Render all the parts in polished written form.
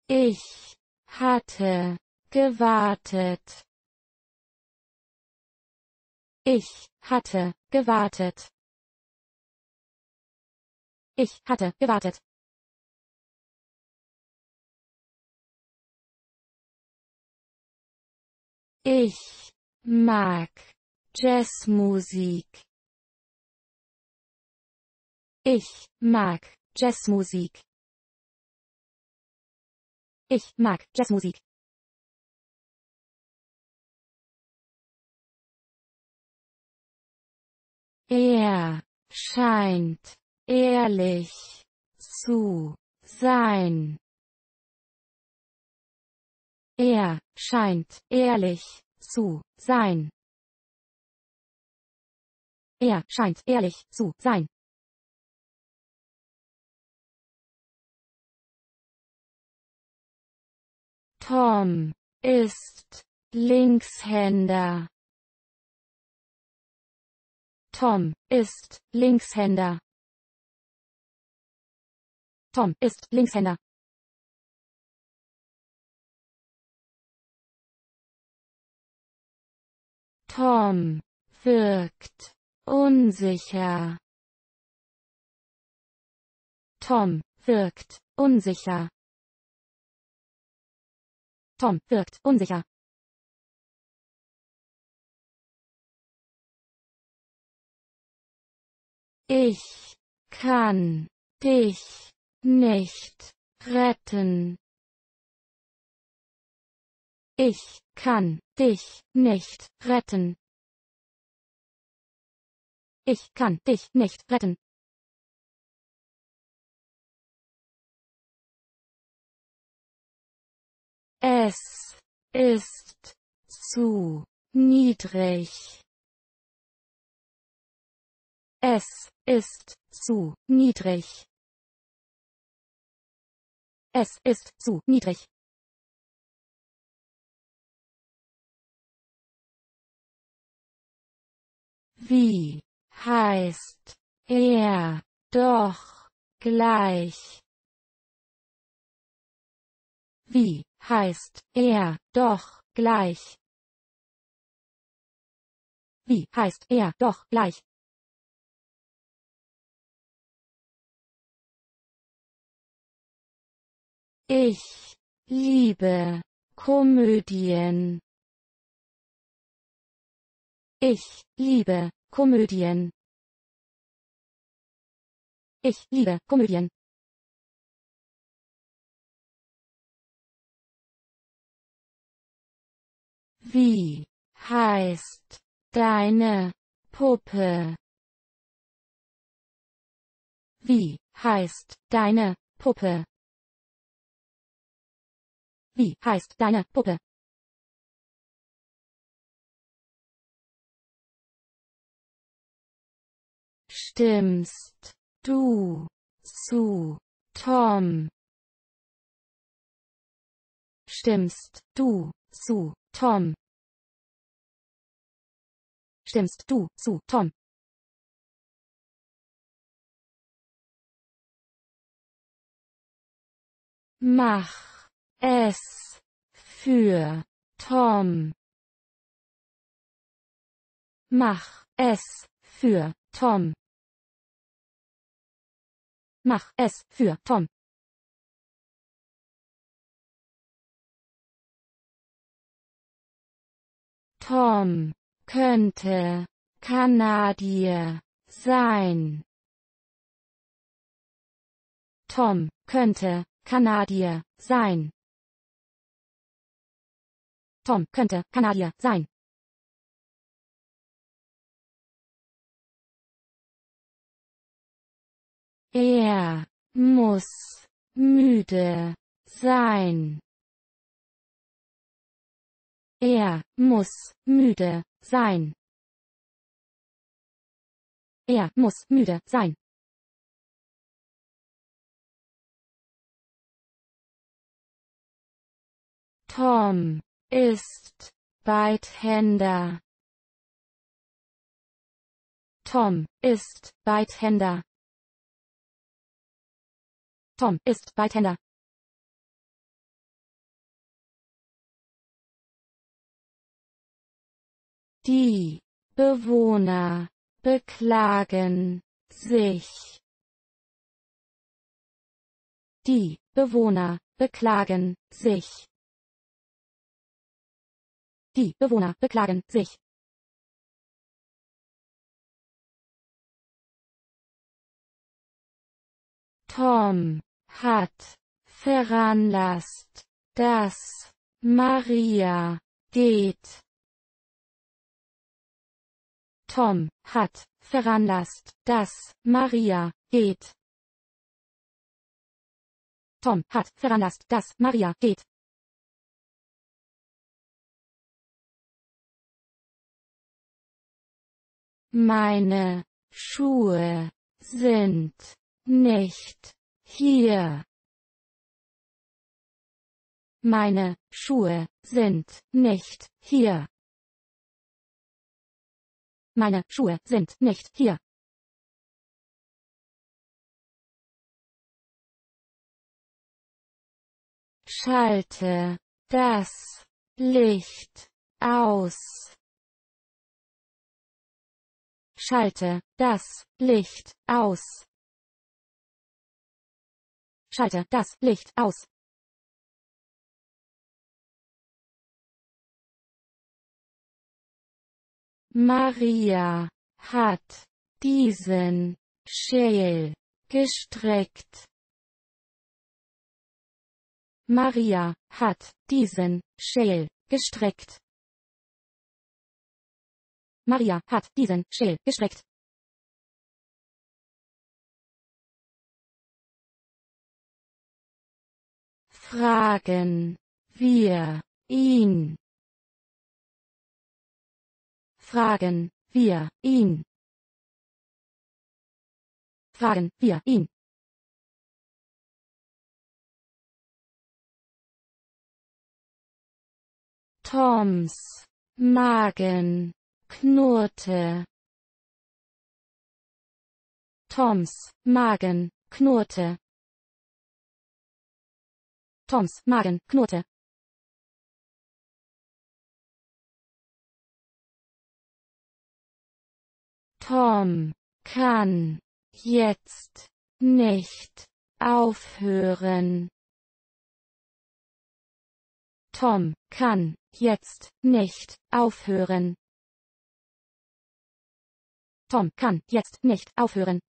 Ich hatte gewartet. Ich hatte gewartet. Ich hatte gewartet. Ich mag Jazzmusik. Ich mag Jazzmusik. Ich mag Jazzmusik. Er scheint ehrlich zu sein. Er scheint ehrlich zu sein. Er scheint ehrlich zu sein. Tom ist Linkshänder. Tom ist Linkshänder. Tom ist Linkshänder. Tom wirkt unsicher. Tom wirkt unsicher. Tom wirkt unsicher. Ich kann dich nicht retten. Ich kann dich nicht retten. Ich kann dich nicht retten. Es ist zu niedrig. Es ist zu niedrig. Es ist zu niedrig. Wie heißt er doch gleich? Wie heißt er doch gleich? Wie heißt er doch gleich? Ich liebe Komödien. Ich liebe Komödien. Ich liebe Komödien. Wie heißt deine Puppe? Wie heißt deine Puppe? Wie heißt deine Puppe? Stimmst du zu Tom? Stimmst du zu Tom? Stimmst du zu Tom? Mach es für Tom. Mach es für Tom. Mach es für Tom. Tom könnte Kanadier sein. Tom könnte Kanadier sein. Tom könnte Kanadier sein. Er muss müde sein. Er muss müde sein. Er muss müde sein. Tom ist Beidhänder. Tom ist Beidhänder. Tom ist Beidhänder. Die Bewohner beklagen sich. Die Bewohner beklagen sich. Die Bewohner beklagen sich. Tom hat veranlasst, dass Maria geht. Tom hat veranlasst, dass Maria geht. Tom hat veranlasst, dass Maria geht. Meine Schuhe sind nicht hier. Meine Schuhe sind nicht hier. Meine Schuhe sind nicht hier. Schalte das Licht aus. Schalte das Licht aus. Schalte das Licht aus. Maria hat diesen Schäl gestrickt. Maria hat diesen Schäl gestrickt. Maria hat diesen Schäl gestrickt. Fragen wir ihn. Fragen wir ihn. Fragen wir ihn. Toms Magen knurrte. Toms Magen knurrte. Toms Magen knurrte. Tom kann jetzt nicht aufhören. Tom kann jetzt nicht aufhören. Tom kann jetzt nicht aufhören.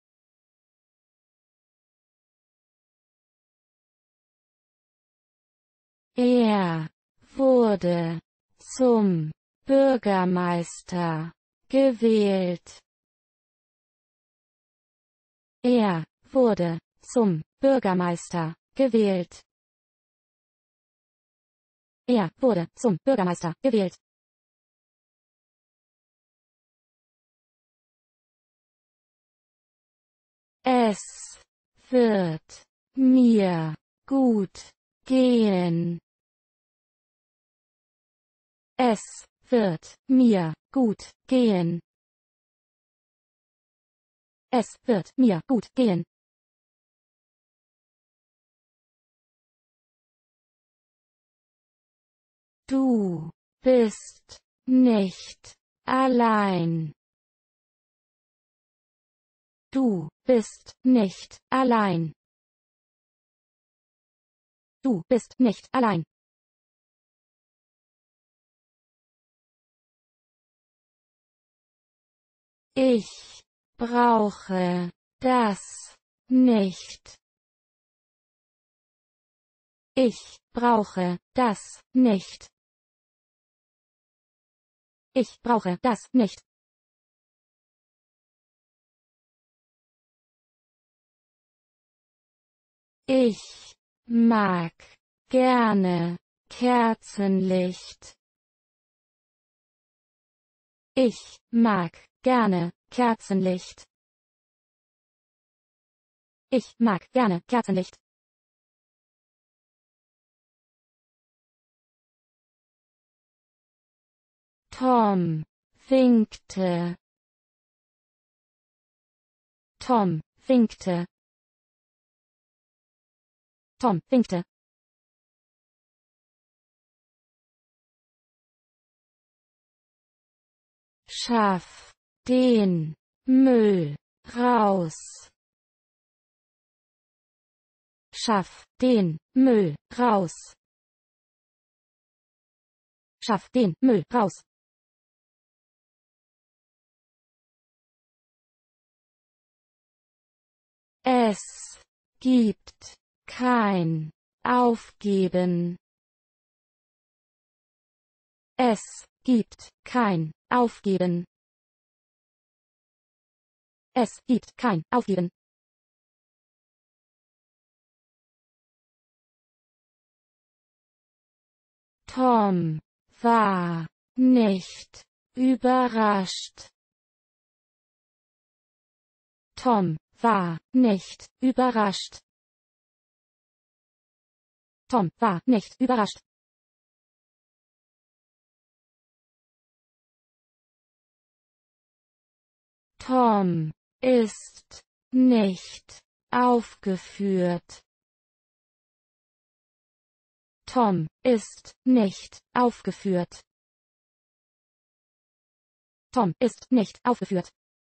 Er wurde zum Bürgermeister gewählt. Er wurde zum Bürgermeister gewählt. Er wurde zum Bürgermeister gewählt. Es wird mir gut gehen. Es wird mir gut gehen. Es wird mir gut gehen. Du bist nicht allein. Du bist nicht allein. Du bist nicht allein. Ich brauche das nicht. Ich brauche das nicht. Ich brauche das nicht. Ich mag gerne Kerzenlicht. Ich mag gerne Kerzenlicht. Ich mag gerne Kerzenlicht. Tom winkte. Tom winkte. Tom winkte. Schaff den Müll raus. Schaff den Müll raus. Schaff den Müll raus. Es gibt kein Aufgeben. Es gibt kein Aufgeben. Es gibt kein Aufgeben. Tom war nicht überrascht. Tom war nicht überrascht. Tom war nicht überrascht. Tom ist nicht aufgeführt. Tom ist nicht aufgeführt. Tom ist nicht aufgeführt.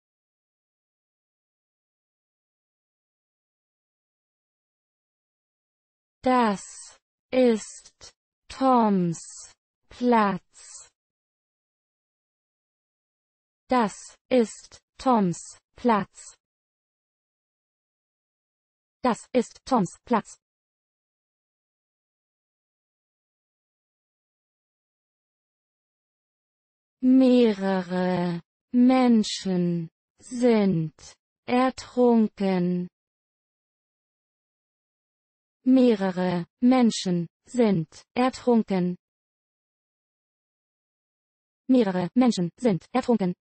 Das ist Toms Platz. Das ist Toms Platz. Das ist Toms Platz. Mehrere Menschen sind ertrunken. Mehrere Menschen sind ertrunken. Mehrere Menschen sind ertrunken.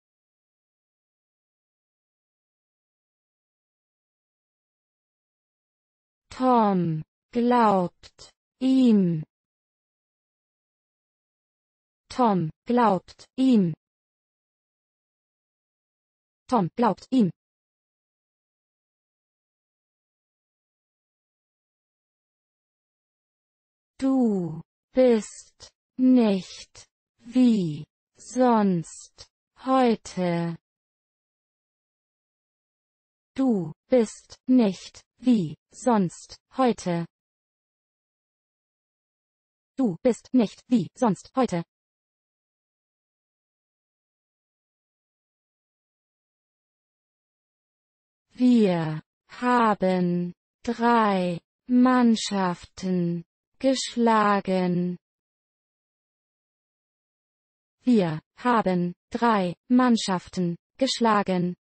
Tom glaubt ihm. Tom glaubt ihm. Tom glaubt ihm. Du bist nicht wie sonst heute. Du bist nicht wie sonst heute. Du bist nicht wie sonst heute. Wir haben 3 Mannschaften geschlagen. Wir haben 3 Mannschaften geschlagen.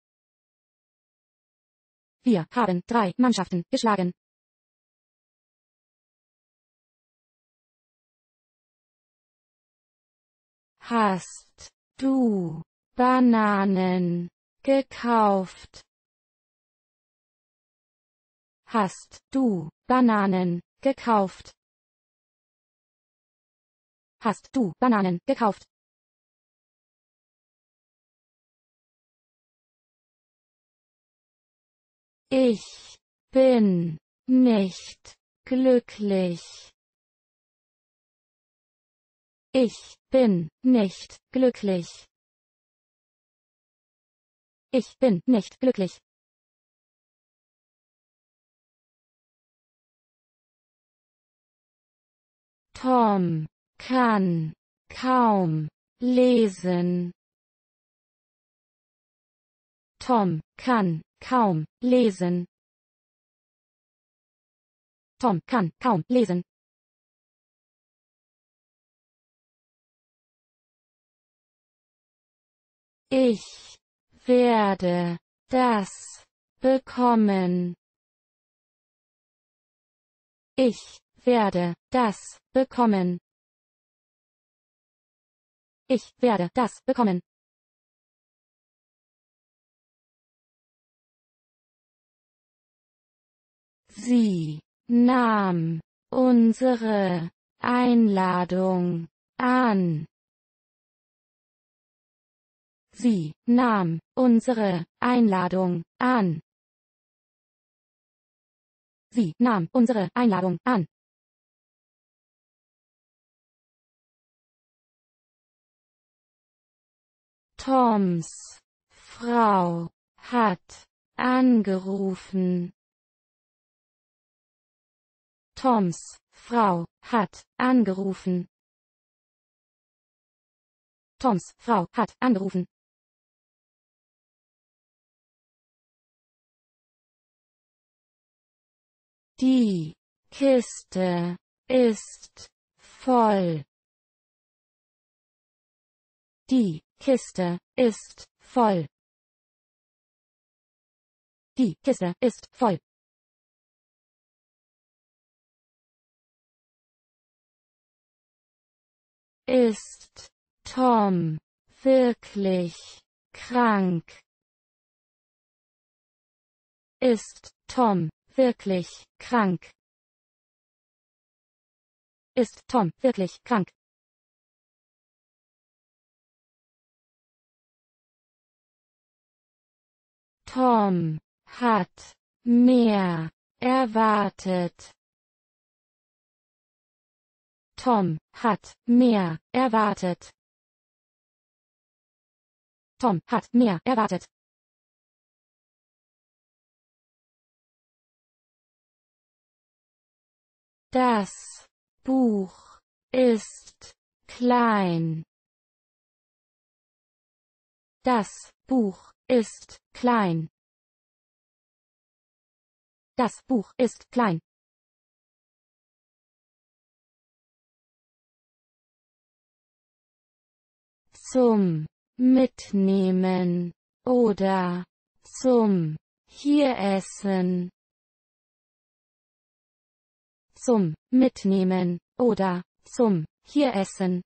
Wir haben 3 Mannschaften geschlagen. Hast du Bananen gekauft? Hast du Bananen gekauft? Hast du Bananen gekauft? Ich bin nicht glücklich. Ich bin nicht glücklich. Ich bin nicht glücklich. Tom kann kaum lesen. Tom kann kaum lesen. Tom kann kaum lesen. Ich werde das bekommen. Ich werde das bekommen. Ich werde das bekommen. Sie nahm unsere Einladung an. Sie nahm unsere Einladung an. Sie nahm unsere Einladung an. Toms Frau hat angerufen. Toms Frau hat angerufen. Toms Frau hat angerufen. Die Kiste ist voll. Die Kiste ist voll. Die Kiste ist voll. Ist Tom wirklich krank? Ist Tom wirklich krank? Ist Tom wirklich krank? Tom hat mehr erwartet. Tom hat mehr erwartet. Tom hat mehr erwartet. Das Buch ist klein. Das Buch ist klein. Das Buch ist klein. Zum Mitnehmen oder zum Hieressen. Zum Mitnehmen oder zum Hieressen.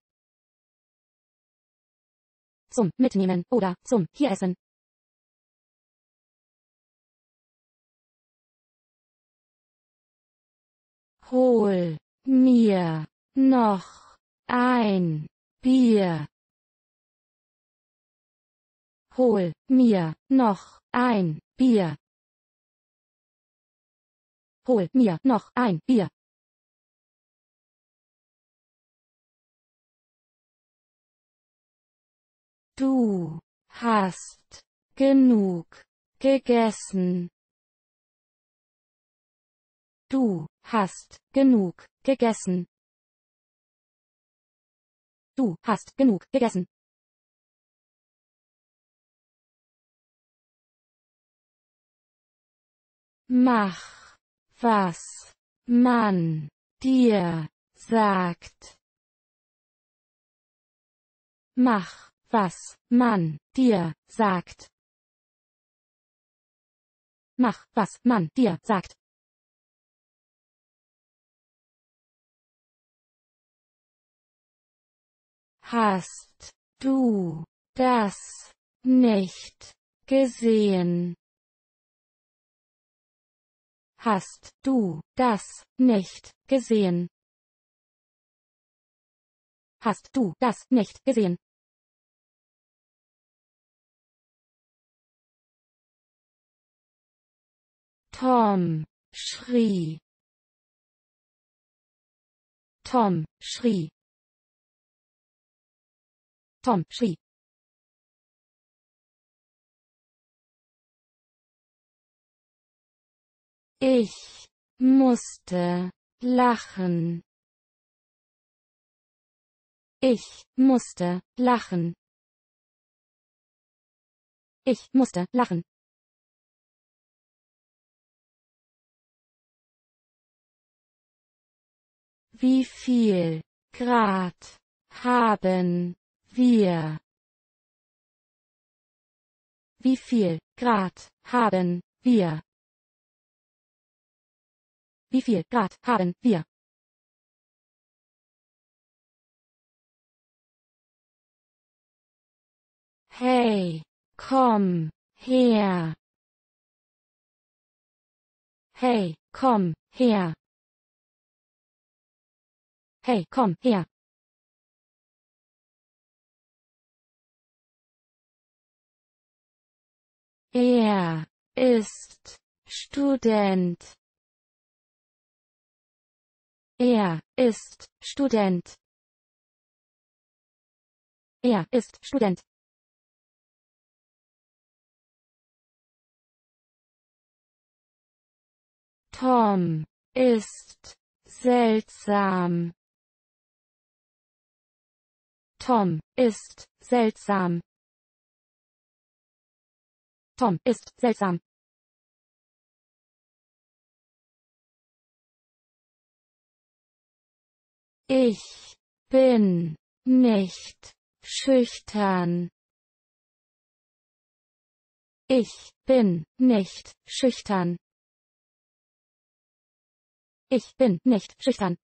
Zum Mitnehmen oder zum Hieressen. Hol mir noch ein Bier. Hol mir noch ein Bier. Hol mir noch ein Bier. Du hast genug gegessen. Du hast genug gegessen. Du hast genug gegessen. Mach, was man dir sagt. Mach, was man dir sagt. Mach, was man dir sagt. Hast du das nicht gesehen? Hast du das nicht gesehen? Hast du das nicht gesehen? Tom schrie. Tom schrie. Tom schrie. Ich musste lachen. Ich musste lachen. Ich musste lachen. Wie viel Grad haben wir? Wie viel Grad haben wir? Wie viel Grad haben wir? Hey, komm her. Hey, komm her. Hey, komm her. Er ist Student. Er ist Student. Er ist Student. Tom ist seltsam. Tom ist seltsam. Tom ist seltsam. Ich bin nicht schüchtern. Ich bin nicht schüchtern. Ich bin nicht schüchtern.